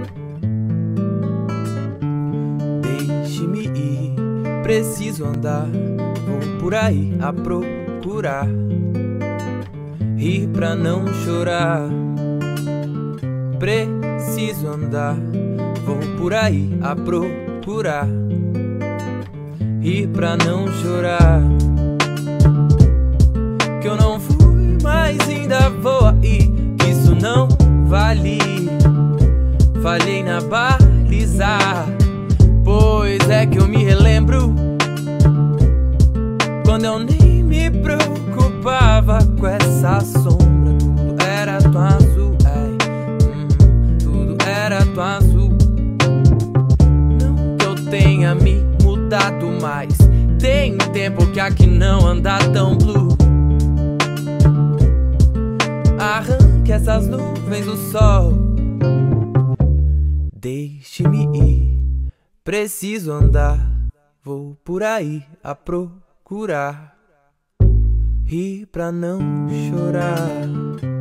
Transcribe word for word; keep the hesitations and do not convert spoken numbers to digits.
Deixe-me ir, preciso andar, vou por aí a procurar, rir pra não chorar. Preciso andar, vou por aí a procurar, rir pra não chorar. Que eu não fui, mas ainda vou aí, que isso não vale. Falhei na baliza, pois é que eu me relembro quando eu nem me preocupava com essa sombra. Tudo era tão azul, ai, hum, tudo era tão azul. Não que eu tenha me mudado mais, tem tempo que aqui não anda tão blue. Arranque essas nuvens do sol, deixe-me ir, preciso andar, vou por aí a procurar, rir pra não chorar.